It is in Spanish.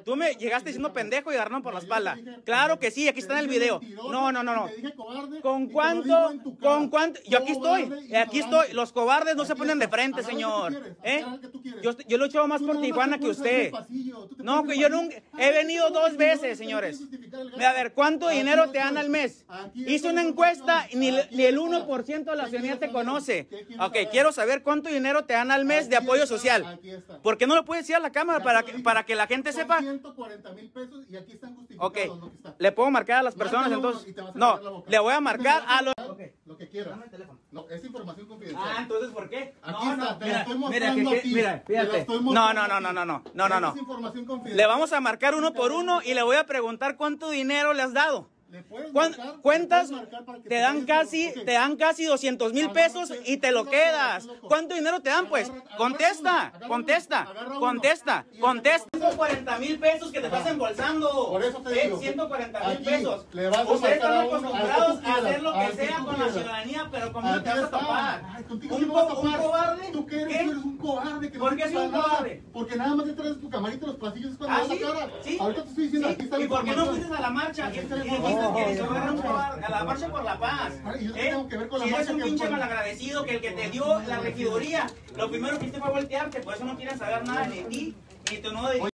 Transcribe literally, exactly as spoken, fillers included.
Tú me llegaste diciendo pendejo y agarraron por la espalda. Claro que sí, aquí está en el video. No, no, no, no. ¿Con cuánto? ¿Con cuánto? Yo aquí estoy, aquí estoy. Los cobardes no se ponen de frente, señor. ¿Eh? Yo, yo lo he hecho más por Tijuana que usted. No, que yo nunca... He venido dos veces, señores. A ver, ¿cuánto dinero te dan al mes? Hice una encuesta y ni, ni el uno por ciento de la ciudadanía te conoce. Ok, quiero saber cuánto dinero te dan al mes de apoyo social. ¿Por qué no lo puedes decir a la cámara para que, para que la gente sepa? ciento cuarenta mil pesos y aquí están justificados. Ok, ¿le puedo marcar a las personas entonces? No, le voy a marcar a los... Lo que quieras. Dame el teléfono. No, es información confidencial. Ah, entonces, ¿por qué? Aquí No, está, no, te mira, la estoy mira, mostrando que, a ti. mira, Te la fíjate. estoy No, mostrando no, no, a no, ti. no, no, no, no, no. Es información confidencial. Le vamos a marcar uno por uno y le voy a preguntar cuánto dinero le has dado. ¿Le puedes ¿Cuán- marcar? ¿Cuentas? ¿Le puedes marcar para que Te dan vayas casi, por- ok. te dan casi doscientos mil pesos y te lo quedas. ¿Cuánto dinero te dan, pues? Agarra- agarra Contesta, uno, agarra contesta, uno, agarra uno. contesta, Y contesta. ciento cuarenta mil pesos que te estás embolsando. Por eso te Eh, digo. ciento cuarenta mil Aquí pesos. le vas a Ustedes marcar están a uno, al que acostumbrados tú a hacer quieras, lo al que que sea tú con la quieras. ciudadanía, pero conmigo Aquí te vas a está. topar. Ay, contigo ¿Un, sí me vas a co- un topar. cobarde? ¿Tú qué eres? ¿Qué? Tú eres un cobarde. Que no ¿Por qué sirve soy un para nada. cobarde? Porque nada más te traes tu camarita en los pasillos cuando ¿Ah, das sí? la cara. ¿Sí? Ahorita te estoy diciendo, ¿Sí? aquí está la ¿Y por qué no información. fuiste a la marcha? Y, y Aquí está la dijiste información. que yo era un cobarde, a la marcha por la paz. Ay, ¿y yo qué ¿Eh? tengo que ver con la Si eres marcha un que pinche fue? malagradecido, que el que te dio la regiduría, lo primero que hiciste fue voltearte, por eso no quieren saber nada de ti, ni tu nuevo